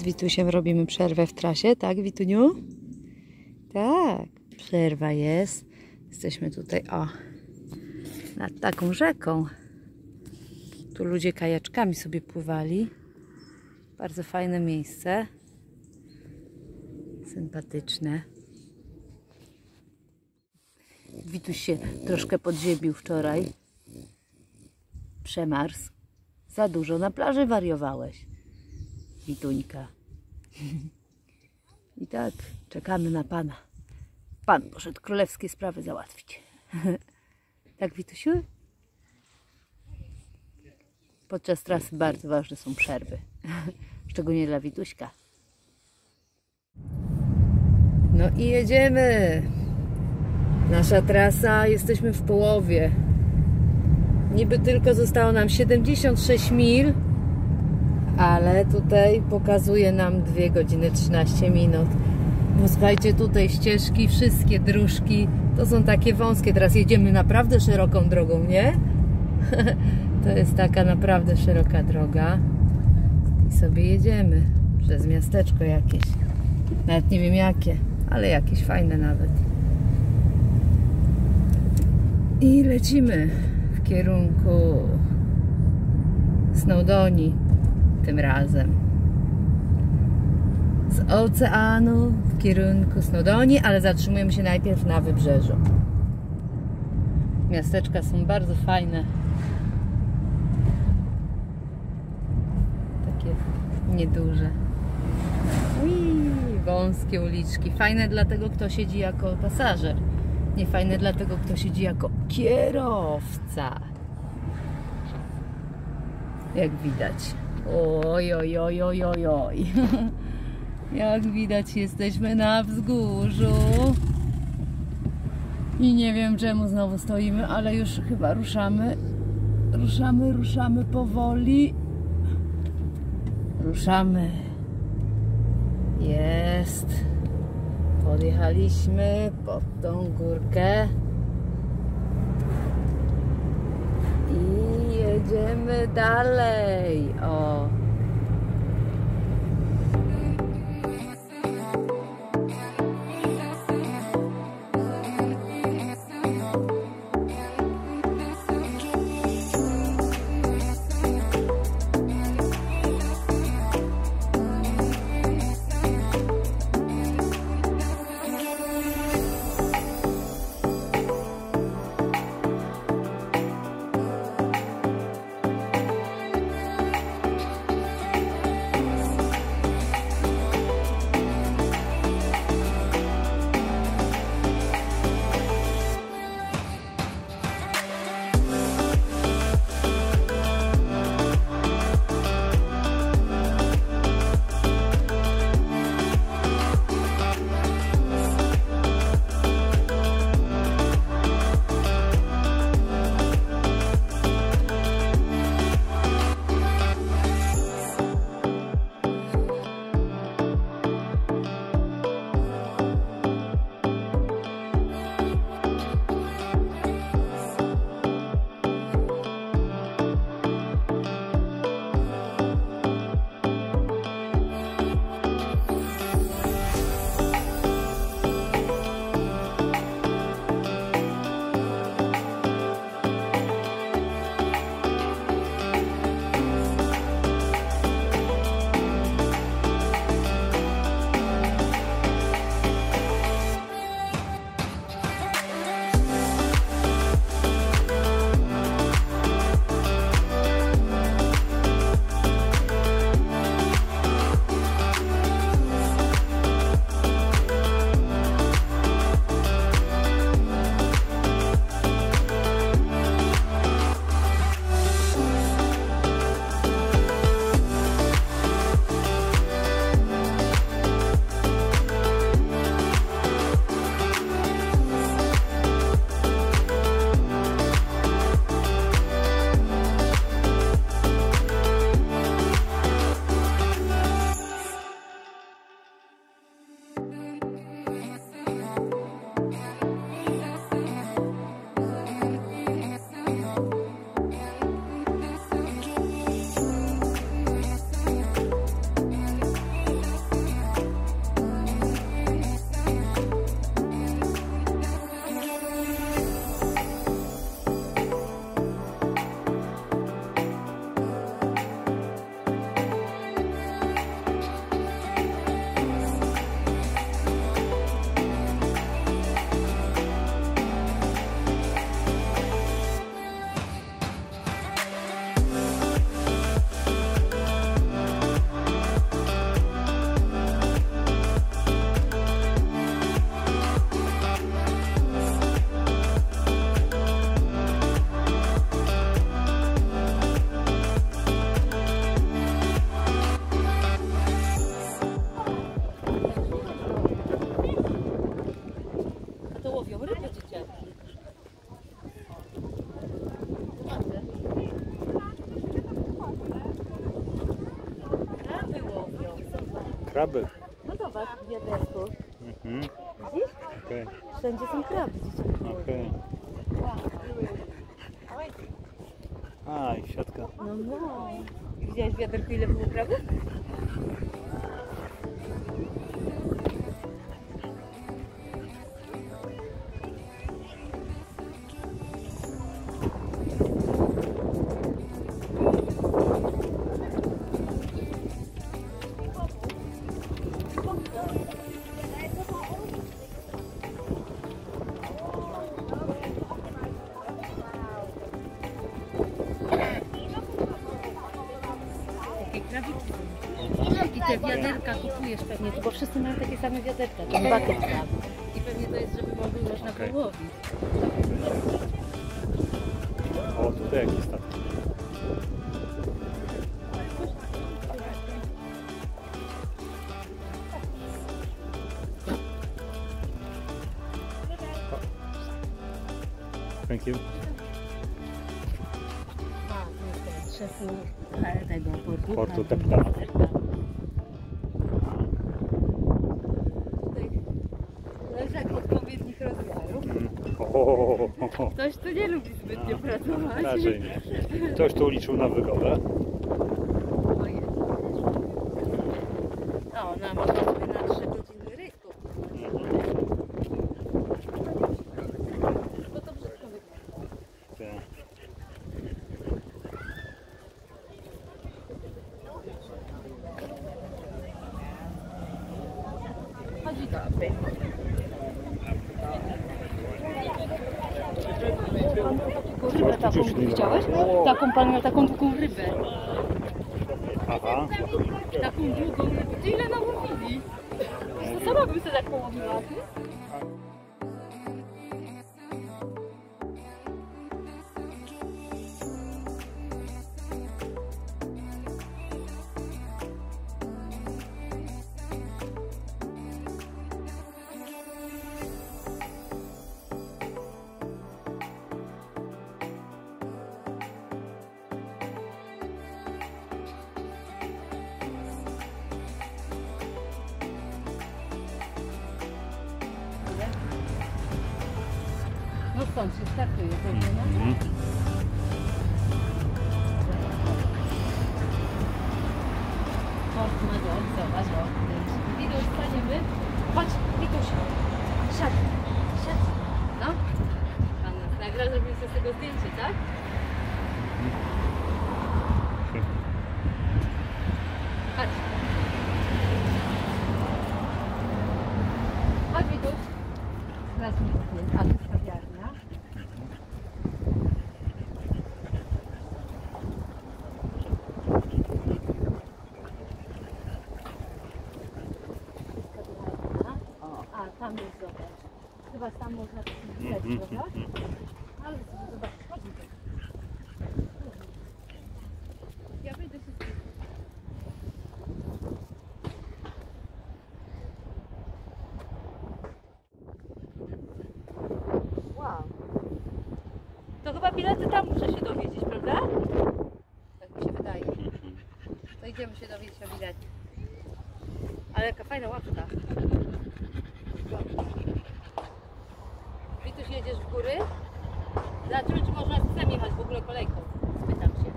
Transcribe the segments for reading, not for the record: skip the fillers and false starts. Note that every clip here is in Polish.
Z Witusiem robimy przerwę w trasie, tak Wituniu? Tak, przerwa jest. Jesteśmy tutaj, o, nad taką rzeką. Tu ludzie kajaczkami sobie pływali. Bardzo fajne miejsce. Sympatyczne. Wituś się troszkę podziemił wczoraj. Przemarzł. Za dużo na plaży wariowałeś, Wituńka. I tak, czekamy na pana. Pan poszedł królewskie sprawy załatwić. Tak, Witusiu? Podczas trasy bardzo ważne są przerwy. Szczególnie dla Wituśka. No i jedziemy. Nasza trasa, jesteśmy w połowie. Niby tylko zostało nam 76 mil, ale tutaj pokazuje nam 2 godziny 13 minut. Bo słuchajcie, tutaj ścieżki, wszystkie dróżki to są takie wąskie. Teraz jedziemy naprawdę szeroką drogą, nie? To jest taka naprawdę szeroka droga. I sobie jedziemy przez miasteczko jakieś. Nawet nie wiem jakie, ale jakieś fajne nawet. I lecimy w kierunku Snowdonii tym razem. Z oceanu w kierunku Snowdonii, ale zatrzymujemy się najpierw na wybrzeżu. Miasteczka są bardzo fajne. Takie nieduże. Wąskie uliczki. Fajne dla tego, kto siedzi jako pasażer. Nie fajne dla tego, kto siedzi jako kierowca. Jak widać. Oj, oj, oj, oj, oj, oj. Jak widać, jesteśmy na wzgórzu. I nie wiem, czemu znowu stoimy, ale już chyba ruszamy. Ruszamy powoli. Ruszamy. Jest. Podjechaliśmy pod tą górkę. I jedziemy dalej. O. Kraby. No zobacz, w wiaderku. Mhm. Widzisz? Okej. Wszędzie są kraby. Okej. A, i siatka. No no. Widziałeś w wiaderku ile było krabów? I te wiaderka kupujesz pewnie, bo wszyscy mają takie same wiaderka, ten bucket crab. I pewnie to jest, żeby można połowić. O, tutaj jakiś statek. Thank you. A, to jest ten szefu tego portu. Portu Tepta. Tutaj leżak odpowiednich rozmiarów. O, Ktoś tu nie lubi zbytnio pracować. raczej nie. Ktoś tu liczył na wygodę. Ojej. O, no można sobie na 3 godziny rejs kupić. Bo to brzydko wygląda. Tak. Chodzi dobry. Rybę taką widziałeś? Taką pan miał taką długą rybę. Aha. Taką długą rybę. Ty ile nałowili? To sama bym sobie tak połowiła. Ty? No stąd się startuje pewnie, no. Port na dół, zobacz, o. Widuś, staniemy. Chodź, Wituś. Siadł, siadł. No. Pan nas nagra, zrobimy sobie z tego zdjęcie, tak? Chodź. Chodź, Wituś. Teraz mi zdjęcie. A, to jest kawiarnia. A, tam jest, zobacz. Chyba tam można pisać, prawda? Ale zobacz, chodź tu. Ja wyjdę się z tym. Wow. To chyba bilety tam muszę się dowiedzieć, prawda? Tak mi się wydaje. To idziemy się dowiedzieć o bilecie. Ale jaka fajna łapka. I tu jedziesz w góry? Zobaczymy, czy można z psem jechać w ogóle kolejką. Spytam się.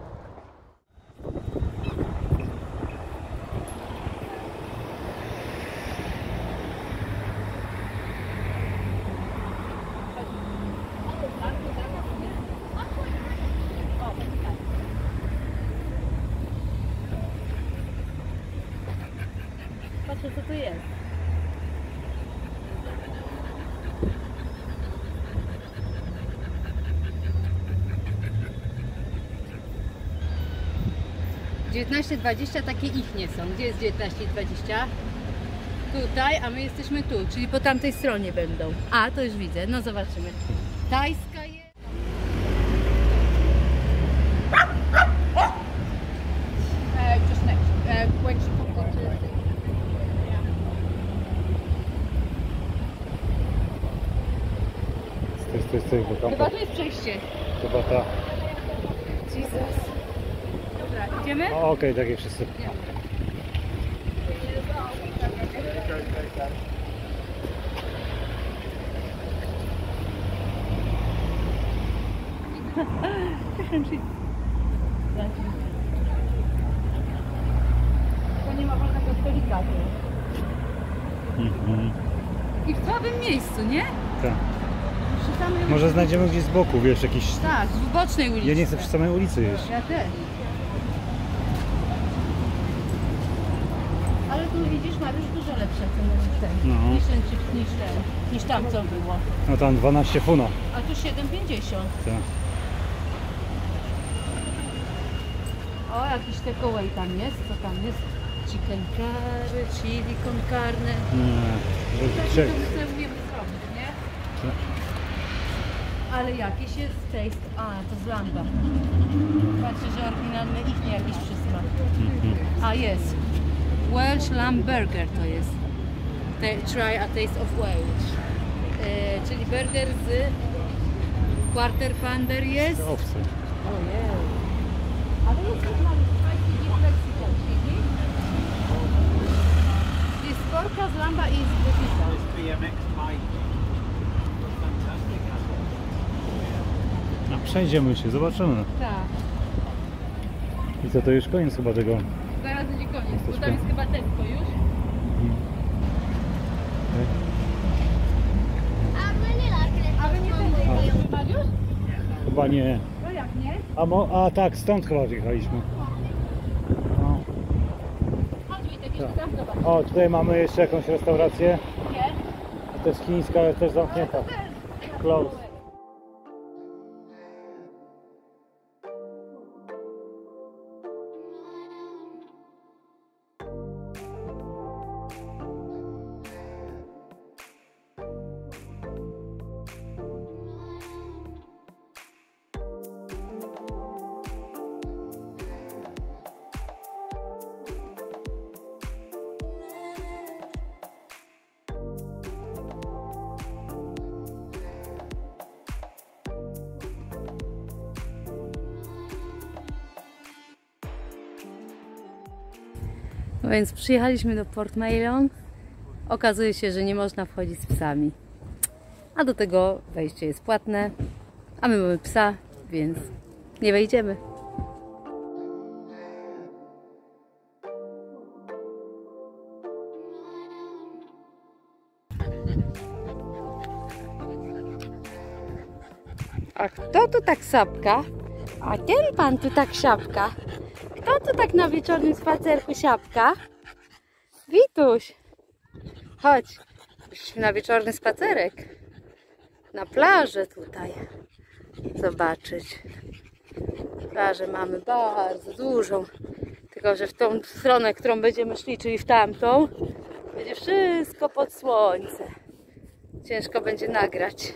Patrzę, co tu jest. (19:20) takie ich nie są. Gdzie jest 19:20? Tutaj, a my jesteśmy tu, czyli po tamtej stronie będą. A, to już widzę, no zobaczymy. Tajska jest. Just next, when she comes onto the... Z tego kampu. Chyba to jest przejście. Chyba ta. Jesus. Dobra, idziemy? Okej, takie wszyscy. Nie. To nie ma wolnego stolika tu. Mhm. I w słabym miejscu, nie? Tak. Przy samej Może znajdziemy gdzieś z boku, wiesz, jakiś... Tak, w bocznej ulicy. Ja nie chcę przy samej ulicy jeść. Ja też. Ale tu widzisz, ma już dużo lepsze ceny niż ten. No. Niż tam co było. No tam 12 funa. A tu 7,50. Tak. O, jakiś takeaway tam jest. Co tam jest? Chicken curry, chili con carne. Nie. Tak, Że- to my sobie umiemy zrobić, nie? Tak. Ale jakiś jest taste. A, to z lamba. Patrzę, że oryginalny ich nie jakiś przysmak. A, jest. Welsh Lamb Burger to jest. Try a taste of Welsh. Czyli burger z quarter pounder jest. Owce. Ojej. Ale jest też mały spicy beef Mexican chili. Jest porka z lamba i z botnica. No, przejdziemy się, zobaczymy. Tak. I co, to już koniec chyba tego. Zaraz będzie koniec, bo tam jest chyba Tesco już. A wy nie będziecie Mariusz? Chyba nie. No jak nie? A tak, stąd chyba wjechaliśmy. No. Chodź Witek, jeszcze tam zobacz. O, tutaj mamy jeszcze jakąś restaurację. Nie? To jest chińska, ale też zamknięta. Close. No więc przyjechaliśmy do Portmeirion. Okazuje się, że nie można wchodzić z psami. A do tego wejście jest płatne. A my mamy psa, więc nie wejdziemy. A kto tu tak sapka? A ten pan tu tak siapka. Kto tu tak na wieczornym spacerku siapka? Wituś, chodź. Poszliśmy na wieczorny spacerek. Na plażę tutaj. Zobaczyć. Plażę mamy bardzo dużą. Tylko że w tą stronę, którą będziemy szli, czyli w tamtą, będzie wszystko pod słońce. Ciężko będzie nagrać.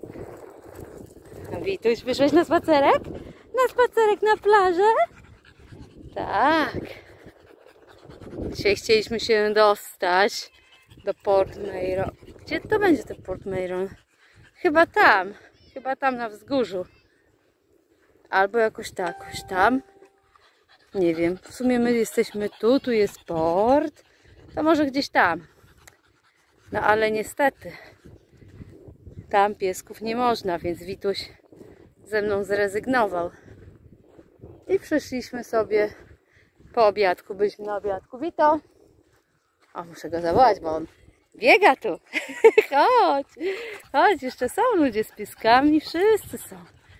A Wituś, wyszłeś na spacerek? Na spacerek na plażę? Tak. Dzisiaj chcieliśmy się dostać do Portmeirion. Gdzie to będzie to Portmeirion? Chyba tam na wzgórzu. Albo jakoś tam. Nie wiem, w sumie my jesteśmy tu jest port. To może gdzieś tam. No ale niestety tam piesków nie można, więc Wituś ze mną zrezygnował. I przyszliśmy sobie po obiadku. Byliśmy na obiadku. Wito! O, muszę go zawołać, bo on biega tu. Chodź, jeszcze są ludzie z pieskami. Wszyscy są.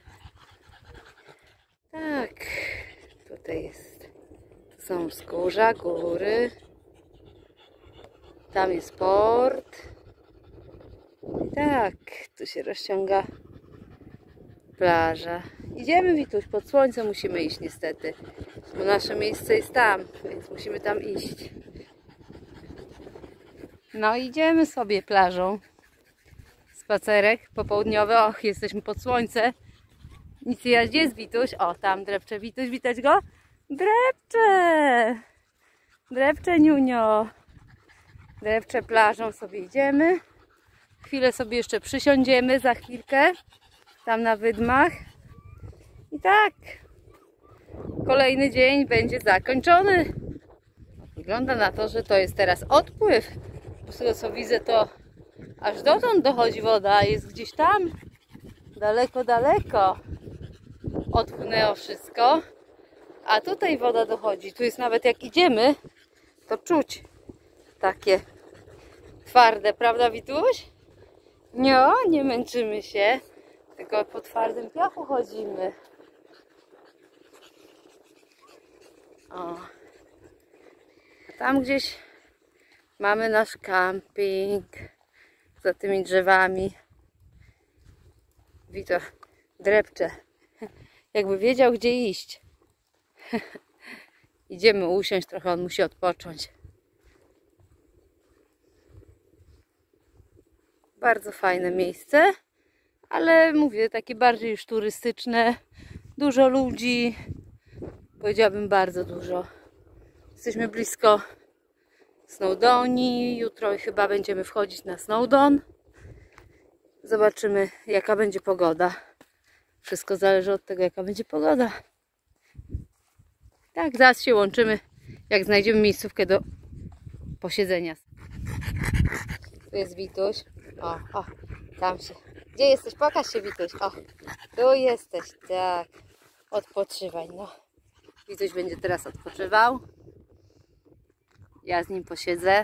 Tak, tutaj jest. Tu są wzgórza, góry. Tam jest port. I tak, tu się rozciąga plaża. Idziemy, Wituś, pod słońce musimy iść niestety, bo nasze miejsce jest tam, więc musimy tam iść. No idziemy sobie plażą. Spacerek popołudniowy. Och, jesteśmy pod słońce. Nic nie widać. Gdzie jest Wituś? O, tam drepcze Wituś, widać go? Drepcze! Drepcze, Niunio. Drepcze plażą sobie idziemy. Chwilę sobie jeszcze przysiądziemy za chwilkę. Tam na wydmach. I tak. Kolejny dzień będzie zakończony. Wygląda na to, że to jest teraz odpływ. Z tego co widzę, to aż dotąd dochodzi woda, jest gdzieś tam daleko, daleko. Odpłynęło wszystko, a tutaj woda dochodzi. Tu jest nawet jak idziemy, to czuć takie twarde, prawda Wituś? Nie męczymy się, tylko po twardym piachu chodzimy. O. A tam gdzieś mamy nasz camping za tymi drzewami. Wito drepcze, jakby wiedział gdzie iść. Idziemy usiąść, trochę on musi odpocząć. Bardzo fajne miejsce, ale mówię, takie bardziej już turystyczne. Dużo ludzi, powiedziałabym bardzo dużo. Jesteśmy blisko Snowdonii. Jutro chyba będziemy wchodzić na Snowdon. Zobaczymy jaka będzie pogoda. Wszystko zależy od tego jaka będzie pogoda. Tak, zaraz się łączymy, jak znajdziemy miejscówkę do posiedzenia. Tu jest Wituś. O, tam się. Gdzie jesteś? Pokaż się Wituś. O, tu jesteś, tak. Odpoczywaj, no. Wituś będzie teraz odpoczywał. Ja z nim posiedzę.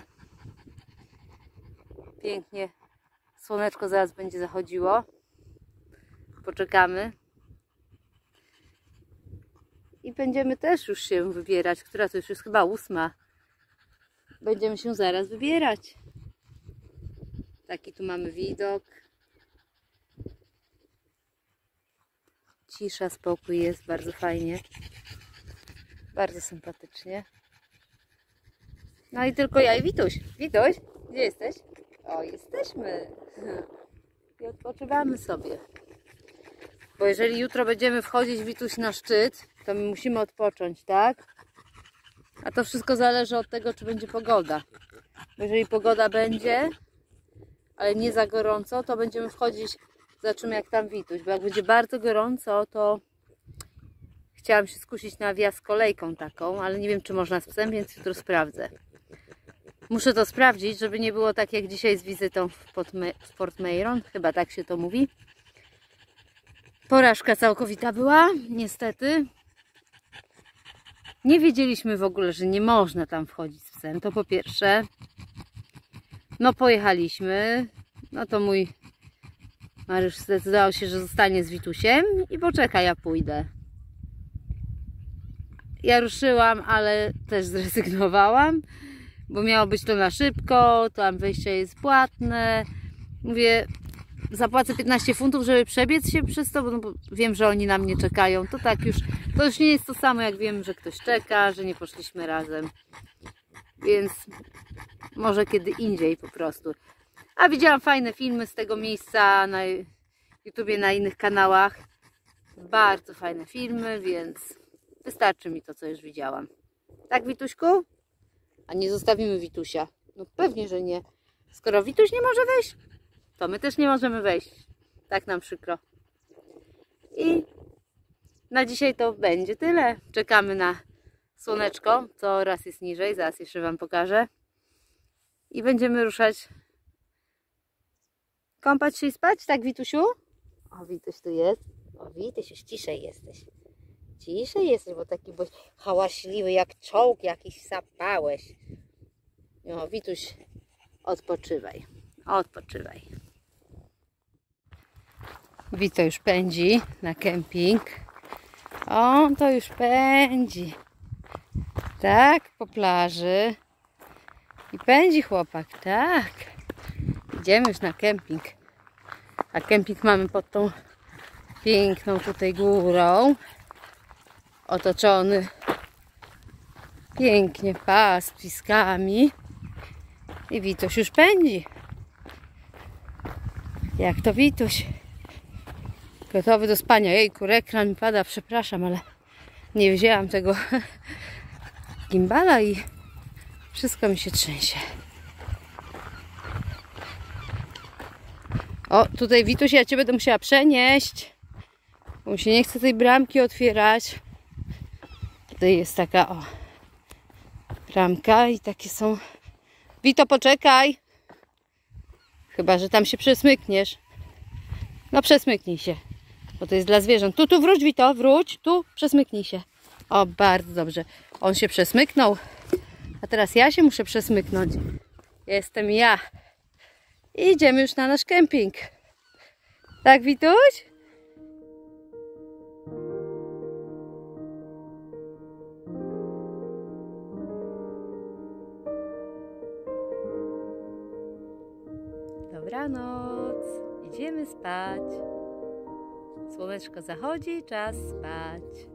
Pięknie. Słoneczko zaraz będzie zachodziło. Poczekamy. I będziemy też już się wybierać. Która to już jest chyba 8. Będziemy się zaraz wybierać. Taki tu mamy widok. Cisza, spokój jest. Bardzo fajnie. Bardzo sympatycznie. No i tylko ja i Wituś. Wituś, gdzie jesteś? O, jesteśmy. I odpoczywamy sobie. Bo jeżeli jutro będziemy wchodzić Wituś na szczyt, to my musimy odpocząć, tak? A to wszystko zależy od tego, czy będzie pogoda. Bo jeżeli pogoda będzie, ale nie za gorąco, to będziemy wchodzić, zobaczymy jak tam Wituś. Bo jak będzie bardzo gorąco, to chciałam się skusić na wjazd kolejką taką, ale nie wiem, czy można z psem, więc jutro sprawdzę. Muszę to sprawdzić, żeby nie było tak jak dzisiaj z wizytą w Port Meiron. Chyba tak się to mówi. Porażka całkowita była, niestety. Nie wiedzieliśmy w ogóle, że nie można tam wchodzić z psem. To po pierwsze. No pojechaliśmy. No to mój Mariusz zdecydował się, że zostanie z Witusiem i poczeka, ja pójdę. Ja ruszyłam, ale też zrezygnowałam, bo miało być to na szybko, tam wejście jest płatne. Mówię, zapłacę 15 funtów, żeby przebiec się przez to, bo wiem, że oni na mnie czekają. To tak już, to już nie jest to samo, jak wiem, że ktoś czeka, że nie poszliśmy razem. Więc może kiedy indziej po prostu. A widziałam fajne filmy z tego miejsca na YouTubie, na innych kanałach. Bardzo fajne filmy, więc wystarczy mi to, co już widziałam. Tak, Wituśku? A nie zostawimy Witusia. No pewnie, że nie. Skoro Wituś nie może wejść, to my też nie możemy wejść. Tak nam przykro. I na dzisiaj to będzie tyle. Czekamy na słoneczko. Coraz jest niżej. Zaraz jeszcze Wam pokażę. I będziemy ruszać. Kąpać się i spać. Tak, Witusiu? O, Wituś tu jest. O, Wituś, już ciszej jesteś. Ciszej jesteś, bo taki byłeś hałaśliwy jak czołg jakiś sapałeś. O, Wituś, odpoczywaj. Odpoczywaj. Wito już pędzi na kemping. On to już pędzi. Tak, po plaży. I pędzi chłopak, tak. Idziemy już na kemping. A kemping mamy pod tą piękną tutaj górą. Otoczony pięknie pastwiskami. I Wituś już pędzi. Jak to Wituś? Gotowy do spania. Jejku, ekran mi pada, przepraszam, ale nie wzięłam tego gimbala i wszystko mi się trzęsie. O, tutaj Wituś, ja Cię będę musiała przenieść, bo mi się nie chce tej bramki otwierać. Tutaj jest taka, o, Klamka i takie są. Wito, poczekaj. Chyba że tam się przesmykniesz. No przesmyknij się, bo to jest dla zwierząt. Tu wróć, Wito, wróć. Tu przesmyknij się. O, bardzo dobrze. On się przesmyknął. A teraz ja się muszę przesmyknąć. Jestem ja. I idziemy już na nasz kemping. Tak, Wituś? Dobranoc. Idziemy spać. Słoneczko zachodzi, czas spać.